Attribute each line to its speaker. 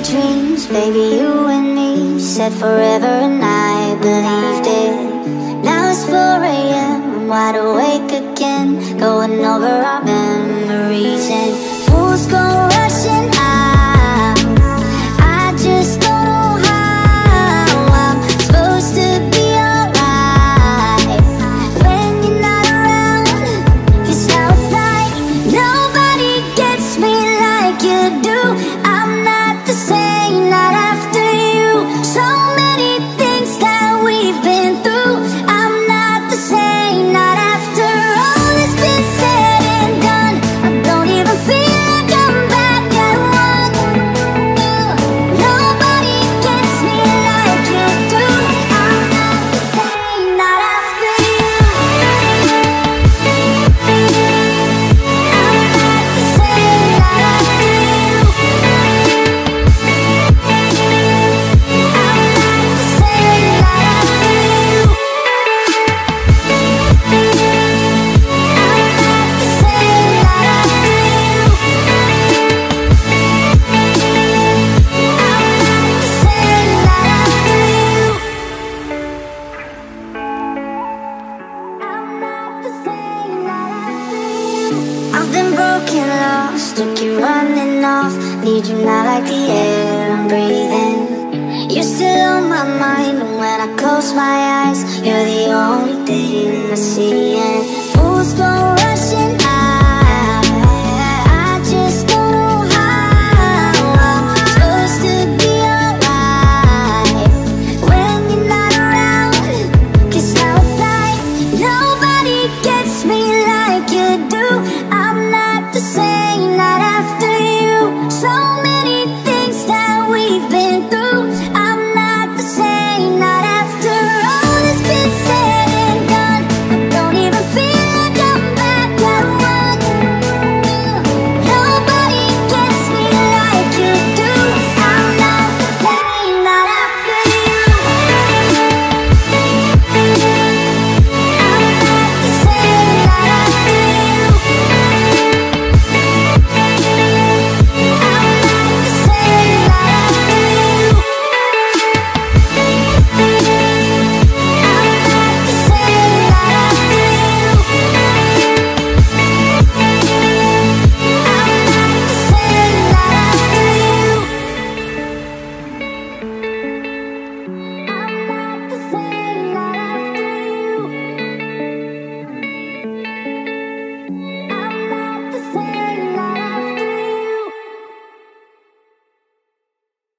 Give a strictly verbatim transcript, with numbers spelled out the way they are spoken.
Speaker 1: dreams, baby, you and me, said forever and I believed it. Now it's four A M, I'm wide awake again, going over our memories and fools go rushing out. I just don't know how I'm supposed to be alright when you're not around, 'cause now it's like nobody gets me like you do. I'm not the same, not after you. So many things that we've been through. I'm not the same, not after all that's been said and done. I don't even feel like I'm back at one. Nobody gets me like you do. I'm not the same, not after you. I'm not the same, not after you. I've been broken, lost, took you running off. Need you now like the air I'm breathing. You're still on my mind, and when I close my eyes, you're the only thing I see. And fools go right